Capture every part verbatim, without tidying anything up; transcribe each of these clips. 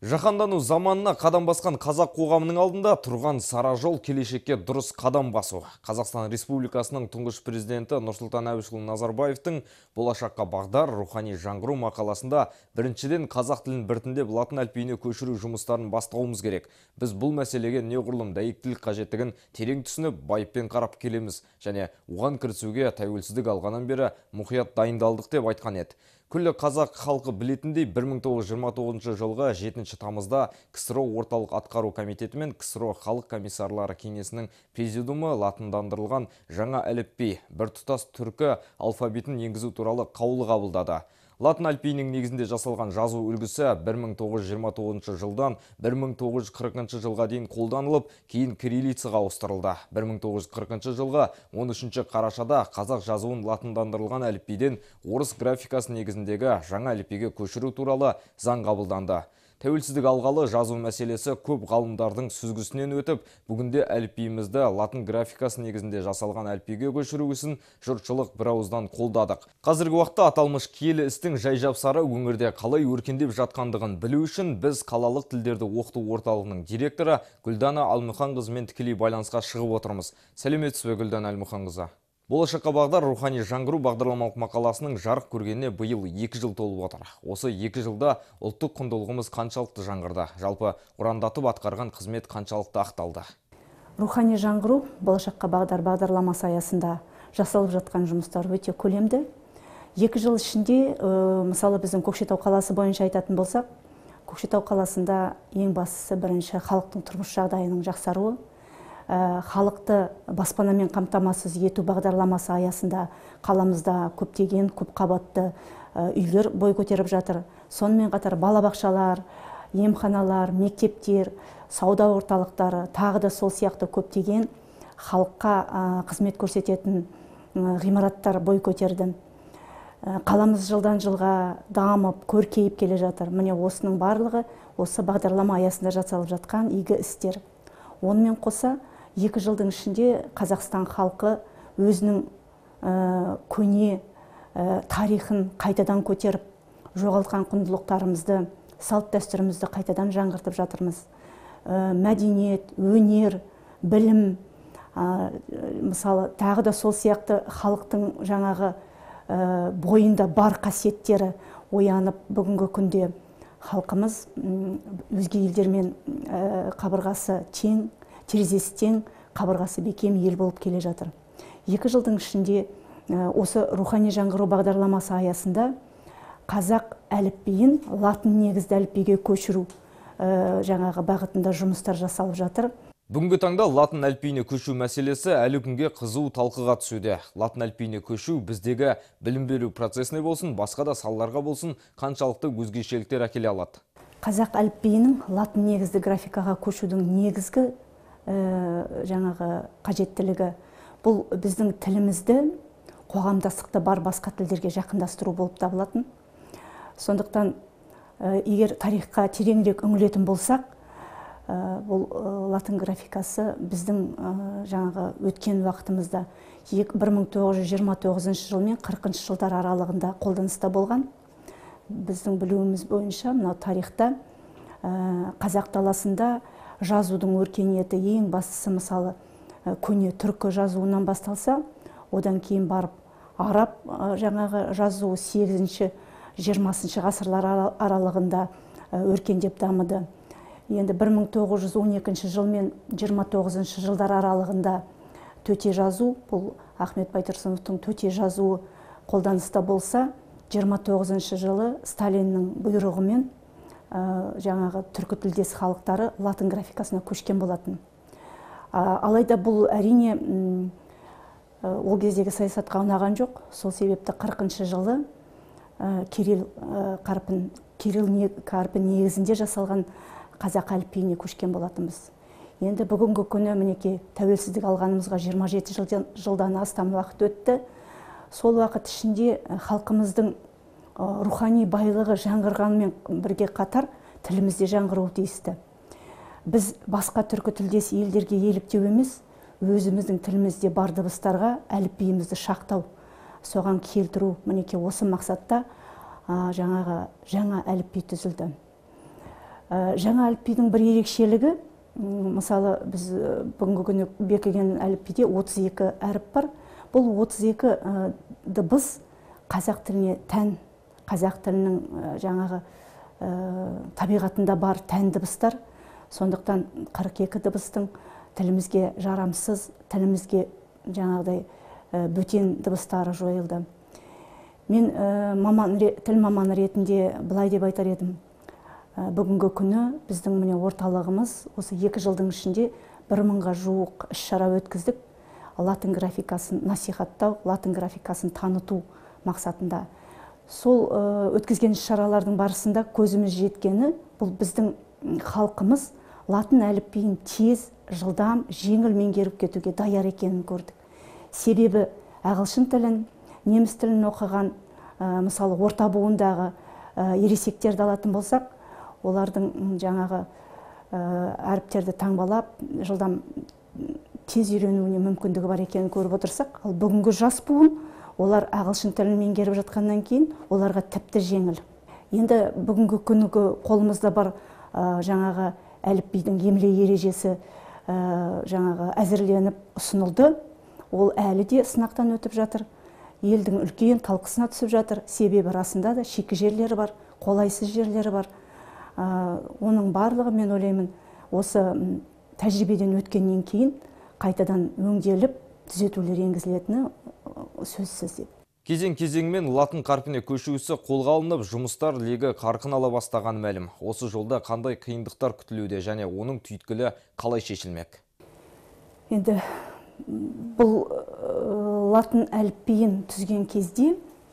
Жаһандану заманына қадам басқан қазақ қоғамының алдында тұрған сара жол келешекке дұрыс қадам басу. Қазақстан Республикасының тұңғыш президенті Нұрсұлтан Әбішұлы Назарбаевтың болашаққа бағдар рухани жаңғыру мақаласында біріншіден қазақ тілін біртіндеп латын әліпбиіне көшіру жұмыстарын бастауымыз керек. Біз бұл мәселеге неғұрлым дәйектілік қажеттігін терең түсініп, байыппен қарап келеміз және оған кірісуге тәуелсіздік алғаннан бері мұқият дайындалдық деп айтқан еді. Күллі қазақ халқы білетіндей бір мың тоғыз жүз жиырма тоғызыншы жылғы жетінші тамызда КСРО орталық атқару комитеті мен КСРО халық комиссарлары кеңесінің президиумы латындандырылған жаңа әліпби біртұтас түркі алфавитін енгізу туралы қаулы қабылдады. Латын әліпбиінің негізінде жасалған жазу үлгісі бір мың тоғыз жүз жиырма тоғызыншы жылдан бір мың тоғыз жүз қырқыншы жылға дейін қолданылып, кейін кириллицаға ауыстырылды. бір мың тоғыз жүз қырқыншы жылғы он үшінші қарашада қазақ жазуын латындандырылған әліпбиден орыс графикасы негізіндегі жаңа әліпбиге көшіру туралы заң қабылданды. Тәуелсіздік алғалы жазу мәселесі көп ғалымдардың сүзгісінен өтіп, бүгінде әліпбиімізді латын графикасы негізінде жасалған әліпбиге көшіру ісін жұртшылық бірауыздан қолдадық. Қазіргі уақытта аталмыш киелі істің жай-жапсары өңірде қалай өркендеп жатқандығын білу үшін біз қалалық тілдерді оқыту орталығының директоры Гүлдана Алмұханқызымен тікелей байланысқа шығып отырмыз. Сәлеметсіз бе, Гүлдана Алмұханқызы? Болашаққа бағдар рухани жаңғыру бағдарламалық мақаласының жарық көргеніне биыл екі жыл толып отыр. Осы екі жылда ұлттық құндылығымыз қаншалықты жаңғырды? Жалпы ұрандатып атқарған қызмет қаншалықты ақталды? Рухани жаңғыру болашаққа бағдар бағдарламасы аясында жасалып жатқан жұмыстар өте көлемді. Екі жыл ішінде, мысалы біздің Көкшетау қаласы бойынша айтатын болсақ, Көкшетау қаласында ең бастысы бірінші халықтың тұрмыс жағдайының жақсаруы, халықты баспанамен қамтамасыз ету бағдарламасы аясында қаламызда көптеген көп қабатты үйлер бой көтеріп жатыр. Сонымен қатар балабақшалар, емханалар, мектептер, сауда орталықтары, тағы да сол сияқты көптеген халыққа қызмет көрсететін ғимараттар бой көтерді. Қаламыз жылдан жылға дамып, көркейіп келе жатыр. Міне осының барлығы осы бағдарлама аясында жасалып жатқан игі істер. Онымен қоса, екі жылдың ішінде Қазақстан халқы өзінің көне тарихын қайтадан көтеріп, жоғалтқан құндылықтарымызды, салт дәстүрімізді қайтадан жаңғыртып жатырмыз. Мәдениет, өнер, білім, мысалы, тағы да сол сияқты халықтың жаңағы бойында бар қасиеттері оянып, бүгінгі күнде халқымыз өзге елдермен қабырғасы тең, терезесі тең, қабырғасы бекем ел болып келе жатыр. Екі жылдың ішінде осы рухани жаңғыру бағдарламасы аясында қазақ әліпбиін латын негізді әліпбиге көшіру жаңағы бағытында жұмыстар жасалып жатыр. Бүгінгі таңда латын әліпбиіне көшу мәселесі әлі күнге қызу талқыға түсуде. Латын әліпбиіне көшу біздегі білім беру процесіне болсын, басқа да салаларға болсын, қаншалықты өзгешеліктер әкеле алады? Қазақ әліпбиінің латын негізді графикаға көшудің негізгі жаңағы қажеттілігі бұл біздің тілімізді қоғамдастықты бар басқа тілдерге жақындастыру болып табылатын. Сондықтан егер тарихқа тереңірек үңілетін болсақ, бұл латын графикасы біздің жаңағы өткен уақытымызда бір мың тоғыз жүз жиырма тоғызыншы жыл мен қырқыншы жылдар аралығында қолданыста болған. Біздің білуіміз бойынша мынау тарихта қазақ даласында жазудың өркениеті ең бастысы, мысалы, көне түркі жазуынан басталса, одан кейін барып араб жаңағы жазуы сегізінші жиырмасыншы ғасырлар аралығында өркендеп дамыды. Енді бір мың тоғыз жүз он екінші жыл мен жиырма тоғызыншы жылдар аралығында төте жазу, бұл Ахмет Байтұрсыновтың төте жазуы қолданыста болса, жиырма тоғызыншы жылы Сталиннің бұйрығымен жаңағы түркі тілдес халықтары латын графикасына көшкен болатын. Алайда бұл әрине ол кездегі саясатқа ұнаған жоқ. Сол себепті қырқыншы жылы Кирилл қарпін негізінде жасалған қазақ әліпбиіне көшкен болатынбыз. Енді бүгінгі күні мінекей тәуелсіздік алғанымызға жиырма жеті жылдан астам уақыт өтті. Сол уақыт ішінде халқымыздың рухани байлығы жаңғырғанмен бірге қатар тілімізде жаңғыруы тиісті. Біз басқа түркі тілдес елдерге еліктеу емес, өзіміздің тілімізде бар дыбыстарға әліпбиімізді шақтау, соған келтіру, мінекей осы мақсатта жаңағы жаңа әліпби түзілді. Жаңа әліпбидің бір ерекшелігі, мысалы біз бүгінгі күні бекіген әліпбиде отыз екі әріп бар. Бұл отыз екі дыбыс қазақ тіліне тән, қазақ тілінің жаңағы табиғатында бар тән дыбыстар. Сондықтан қырық екі дыбыстың тілімізге жарамсыз, тілімізге жаңағыдай бөтен дыбыстары жойылды. Мен тіл маманы ретінде былай деп айтар едім. Бүгінгі күні біздің міне орталығымыз осы екі жылдың ішінде бір мыңға жуық іс-шара өткіздік. Латын графикасын насихаттау, латын графикасын таныту мақсатында. Сол өткізген іс-шаралардың барысында көзіміз жеткені, бұл біздің халқымыз латын әліпбиін тез, жылдам, жеңіл меңгеріп кетуге даяр екенін көрдік. Себебі ағылшын тілін, неміс тілін оқыған, мысалы орта буындағы ересектерді алатын болсақ, олардың жаңағы әріптерді таңбалап, жылдам тез үйренуіне мүмкіндігі бар екенін көріп отырсақ, ал бүгінгі жас буын олар ағылшын тілін меңгеріп жатқаннан кейін оларға тіпті жеңіл. Енді бүгінгі күнігі қолымызда бар жаңағы әліпбидің емле ережесі жаңағы әзірленіп ұсынылды. Ол әлі де сынақтан өтіп жатыр. Елдің үлкен талқысына түсіп жатыр. Себебі расында да шикі жерлері бар, қолайсыз жерлері бар. Оның барлығы, мен ойлаймын, осы тәжірибеден өткеннен кейін қайтадан өңделіп, түзетулер енгізілетіні сөзсіз деп. Кезең-кезеңмен латын қарпіне көшуісі қолға алынып, жұмыстар легі қарқын ала бастаған мәлім. Осы жолда қандай қиындықтар күтілуде және оның түйткілі қалай шешілмек? Енді бұл латын әліпбиін түзген кезде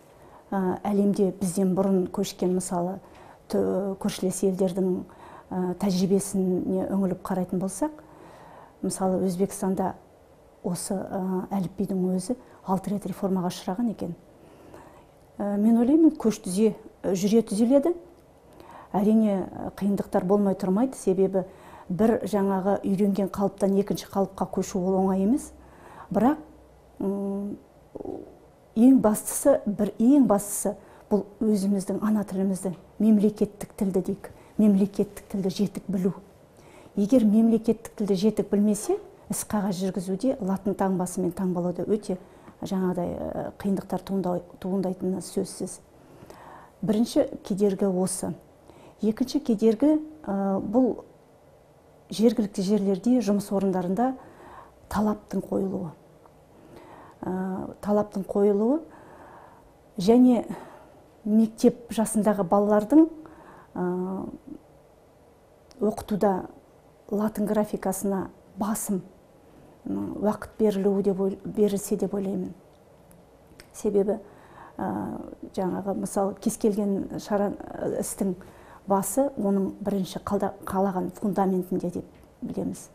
әлемде бізден бұрын көшкен, мысалы, көршілес елдердің тәжірибесіне үңіліп қарайтын болсақ, мысалы, Өзбекстанда осы әліпбидің өзі алты рет реформаға ұшыраған екен. Мен ойлаймын, көш түзе, жүре түзеледі. Әрине қиындықтар болмай тұрмайды, себебі бір жаңағы үйренген қалыптан екінші қалыпқа көшу ол оңай емес. Бірақ ең бастысы, бір ең бастысы бұл өзіміздің ана тілімізді, мемлекеттік тілді дейік, мемлекеттік тілді жетік білу. Егер мемлекеттік тілді жетік білмесе, іс-қағаз жүргізуде латын таңбасымен таңбалауда өте жаңағыдай қиындықтар туындайтыны сөзсіз. Бірінші кедергі осы. Екінші кедергі бұл жергілікті жерлерде, жұмыс орындарында талаптың қойылуы. Талаптың қойылуы және мектеп жасындағы балалардың оқытуда латын графикасына басым уақыт берілсе деп ойлаймын. Себебі жаңағы, мысалы, кез келген шара істің басы оның бірінші қалаған фундаментінде деп білеміз.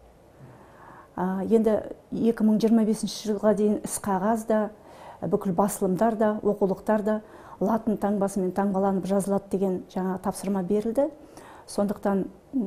Енді екі мың жиырма бесінші жылға дейін іс-қағаз да, бүкіл басылымдар да, оқулықтар да латын таңбасымен таңбаланып жазылады деген жаңа тапсырма берілді. Сондықтан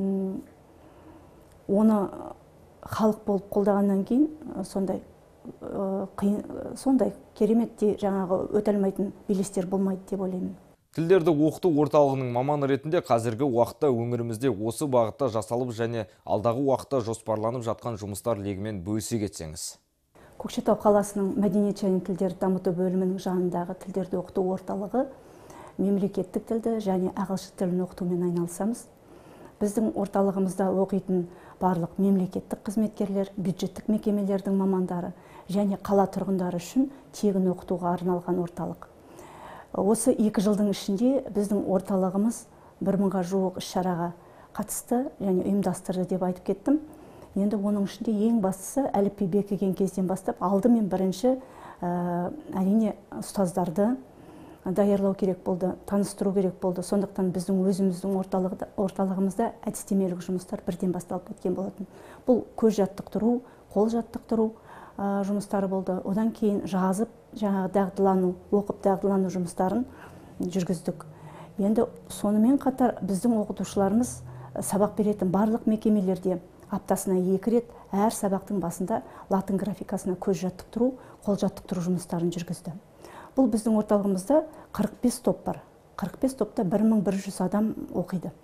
оны халық болып қолдағаннан кейін сондай сондай кереметте жаңағы өтелмейтін белестер болмайды деп ойлаймын. Тілдерді оқыту орталығының маманы ретінде қазіргі уақытта өңірімізде осы бағытта жасалып және алдағы уақытта жоспарланып жатқан жұмыстар легімен бөлісе кетсеңіз. Көкшетау қаласының мәдениет және тілдерді дамыту бөлімінің жанындағы тілдерді оқыту орталығы мемлекеттік тілді және ағылшын тілін оқытумен айналысамыз. Біздің орталығымызда оқитын барлық мемлекеттік қызметкерлер, бюджеттік мекемелердің мамандары және қала тұрғындары үшін тегін оқытуға арналған орталық. Осы екі жылдың ішінде біздің орталығымыз бір мыңға жуық іс-шараға қатысты және ұйымдастырды деп айтып кеттім. Енді оның ішінде ең бастысы әліпби бекіген кезден бастап алдымен бірінші әрине ұстаздарды даярлау керек болды, таныстыру керек болды. Сондықтан біздің өзіміздің орталығымызда әдістемелік жұмыстар бірден басталып кеткен болатын. Бұл көз жаттықтыру, қол жаттықтыру жұмыстары болды. Одан кейін жазып, жаңағы дағдылану, оқып дағдылану жұмыстарын жүргіздік. Енді сонымен қатар біздің оқытушыларымыз сабақ беретін барлық мекемелерде аптасына екі рет әр сабақтың басында латын графикасына көз жаттықтыру, қол жаттықтыру жұмыстарын жүргізді. Бұл біздің орталығымызда қырық бес топ бар. қырық бес топта бір мың бір жүз адам оқиды.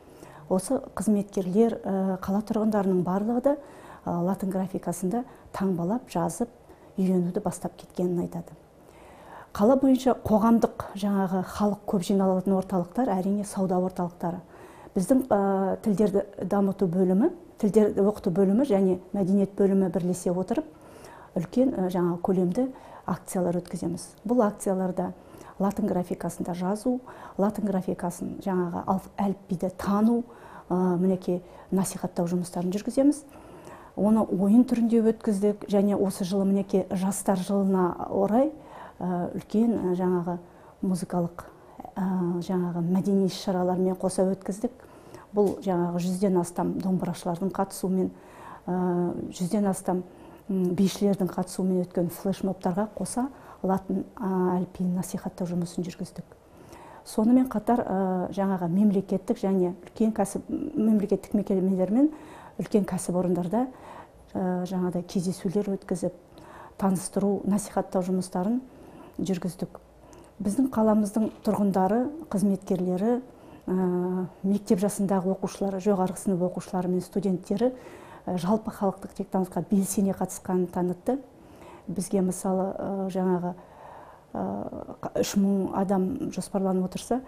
осы қызметкерлер, қала тұрғындарының барлығы да латын графикасында таңбалап, жазып, үйренуді бастап кеткенін айтады. Қала бойынша қоғамдық жаңағы халық көп жиналатын орталықтар әрине сауда орталықтары. Біздің тілдерді дамыту бөлімі, тілдерді оқыту бөлімі және мәдениет бөлімі бірлесе отырып, үлкен жаңа көлемді акциялар өткіземіз. Бұл акцияларда латын графикасында жазу, латын графикасын жаңағы әліпбиді тану, мінекей насихаттау жұмыстарын жүргіземіз. Оны ойын түрінде өткіздік және осы жылы мінекей жастар жылына орай үлкен жаңағы музыкалық жаңағы мәдени іс-шаралармен қоса өткіздік. Бұл жаңағы жүзден астам домбырашылардың қатысуымен, жүзден астам бишілердің қатысуымен өткен флешмобтарға қоса латын әліпбиін насихаттау жұмысын жүргіздік. Сонымен қатар жаңағы мемлекеттік және үлкен кәсіп мемлекеттік мекемелермен үлкен кәсіпорындарда жаңағыдай кездесулер өткізіп, таныстыру, насихаттау жұмыстарын жүргіздік. Біздің қаламыздың тұрғындары, қызметкерлері, мектеп жасындағы оқушылары, жоғарғы сынып оқушылары мен студенттері жалпы халықтық тектоносқа белсене қатысқанын танытты. Бізге мысалы жаңағы үш мың адам жоспарланып отырса,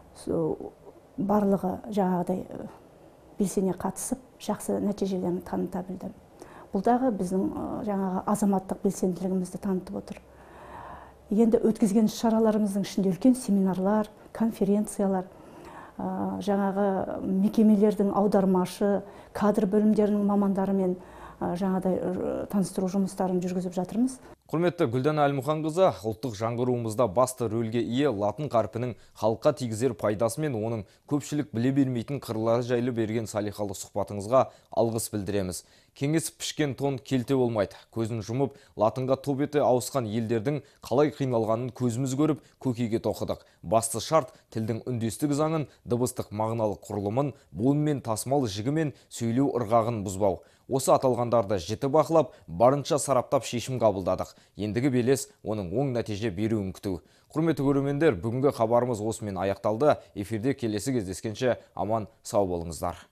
барлығы жаңағыдай белсене қатысып, жақсы нәтижелерін таныта білді. Бұлдағы біздің жаңағы азаматтық белсенділігімізді танытып отыр. Енді өткізген шараларымыздың ішінде үлкен семинарлар, конференциялар, жаңағы мекемелердің аудармашы, кадр бөлімдерінің мамандарымен жаңағыдай таныстыру жұмыстарын жүргізіп жатырмыз. Құрметті Гүлдана Әлмұханқызы, ұлттық жаңғыруымызда басты рөлге ие латын қарпінің халыққа тигізер пайдасы мен оның көпшілік біле бермейтін қырлары жайлы берген салиқалы сұхбатыңызға алғыс білдіреміз. Кеңесіп пішкен тон келте болмайды. Көзін жұмып, латынға топ ете ауысқан елдердің қалай қиналғанын көзіміз көріп, көкейге тоқыдық. Басты шарт тілдің үндестік заңын, дыбыстық мағыналық құрылымын, буын мен тасымал жігімен сөйлеу ырғағын бұзбау. Осы аталғандарды жіті бақылап, барынша сараптап шешім қабылдадық. Ендігі белес оның оң нәтиже беруін күту. Құрметті көрермендер, бүгінгі хабарымыз осымен аяқталды. Эфирде келесі кездескенше аман сау болыңыздар.